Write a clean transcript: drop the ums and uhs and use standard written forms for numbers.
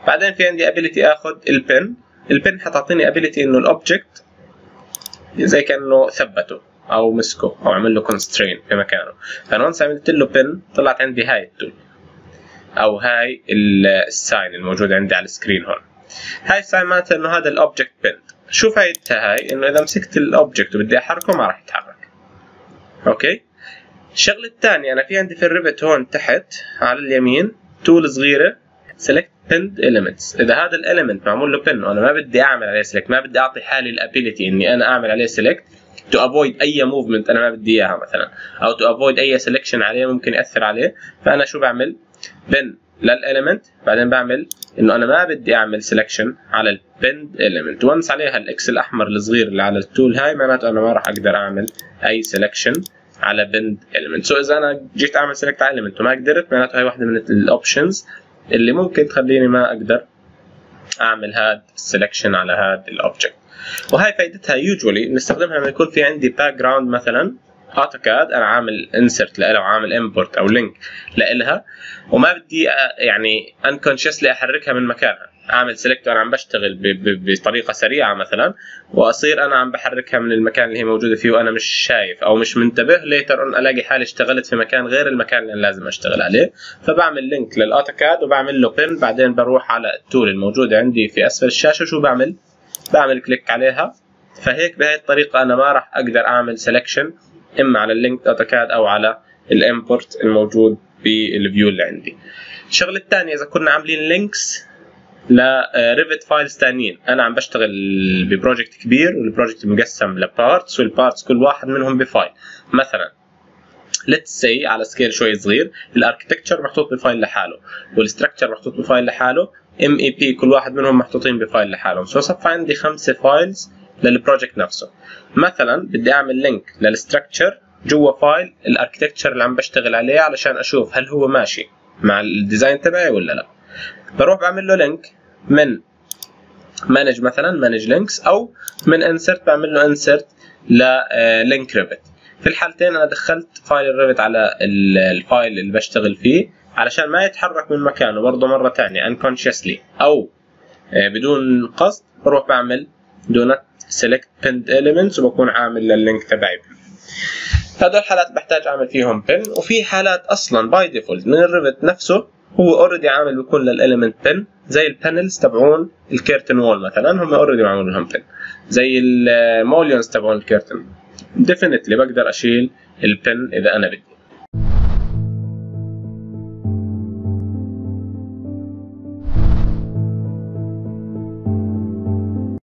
بعدين في عندي ability اخذ البن حتعطيني ability انه الاوبجكت زي كانه ثبته او مسكه او عمل له constraint في مكانه. فانا وانس عملت له بن طلعت عندي هاي التول او هاي الساين الموجود عندي على السكرين هون. هاي الساين معناتها انه هذا الاوبجكت بند. شو فايدتها هاي؟ انه اذا مسكت الاوبجكت وبدي احركه ما راح يتحرك. اوكي. الشغله الثانيه انا في عندي في الريفت هون تحت على اليمين تول صغيره select pinned elements. اذا هذا الاليمنت معمول له بن وانا ما بدي اعمل عليه select، ما بدي اعطي حالي الابيليتي اني انا اعمل عليه select to avoid اي موفمنت انا ما بدي اياها مثلا، او to avoid اي selection عليه ممكن ياثر عليه، فانا شو بعمل؟ بن للاليمنت، بعدين بعمل انه انا ما بدي اعمل selection على البند element. وانس عليها الاكس الاحمر الصغير اللي على التول هاي معناته انا ما راح اقدر اعمل اي selection على بند element. سو اذا انا جيت اعمل select على element وما قدرت معناته هاي واحده من الاوبشنز اللي ممكن تخليني ما اقدر اعمل هذا السلكشن على هذا الاوبجكت. وهي فائدتها يوجولي نستخدمها لما يكون في عندي باك جراوند مثلا اوتوكاد انا عامل انسرت لها وعامل امبورت او لينك لها وما بدي يعني انكونشسلي احركها من مكانها، اعمل سيلكت وانا عم بشتغل بطريقه سريعه مثلا واصير انا عم بحركها من المكان اللي هي موجوده فيه وانا مش شايف او مش منتبه، ليتر اون الاقي حالي اشتغلت في مكان غير المكان اللي أنا لازم اشتغل عليه. فبعمل لينك للاوتوكاد وبعمل له بن، بعدين بروح على التول الموجوده عندي في اسفل الشاشه شو بعمل كليك عليها. فهيك بهي الطريقه انا ما راح اقدر اعمل سelection اما على اللينك اوتوكاد او على الامبورت الموجود بالفيو اللي عندي. الشغله الثانيه اذا كنا عاملين لينكس لريفت فايلز ثانيين، انا عم بشتغل ببروجكت كبير والبروجكت مقسم لبارتس والبارتس كل واحد منهم بفايل، مثلا ليتس سي على سكيل شوي صغير الاركتكتشر محطوط بفايل لحاله والستركتشر محطوط بفايل لحاله، ام اي بي كل واحد منهم محطوطين بفايل لحالهم. سو صفى عندي 5 فايلز للبروجكت نفسه. مثلا بدي اعمل لينك للستركتشر جوا فايل الاركتكتشر اللي عم بشتغل عليه علشان اشوف هل هو ماشي مع الديزاين تبعي ولا لا. بروح بعمل له لينك من مانج مثلا مانج لينكس او من انسرت بعمل له انسرت للينك ريفت. في الحالتين انا دخلت فايل الريفت على الفايل اللي بشتغل فيه علشان ما يتحرك من مكانه برضه مره ثانيه unconsciously او بدون قصد. بروح بعمل do not select pinned elements وبكون عامل لللينك تبعي. هذول الحالات بحتاج اعمل فيهم بن، وفي حالات اصلا باي ديفولت من الريفت نفسه هو اوريدي عامل بكل للاليمنت بن، زي البانلز تبعون الكيرتن وول مثلا هم اوريدي معمول لهم بن، زي الموليونز تبعون الكيرتن ديفينتلي بقدر اشيل البن اذا انا بدي.